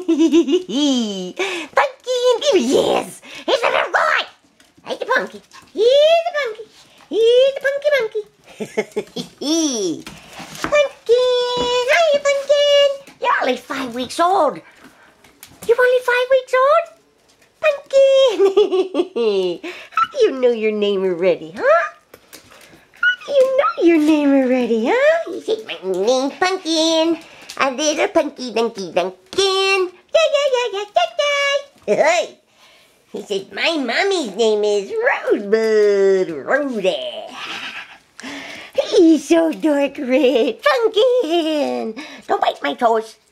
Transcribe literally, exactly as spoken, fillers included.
Punkin, give me yes. Here's a little boy. Here's the Punkin. Here's the Punkin. Here's the Punky Monkey. Punkin, hiya Punkin. You're only five weeks old. You're only five weeks old? Punkin. How do you know your name already, huh? How do you know your name already, huh? He said, my name's Punkin. A little punky dunky dunkin. Yeah, yeah, yeah, yeah, yeah, yeah. He said, my mommy's name is Rosebud. Rosebud. He's so dark red. Punkin. Don't bite my toes.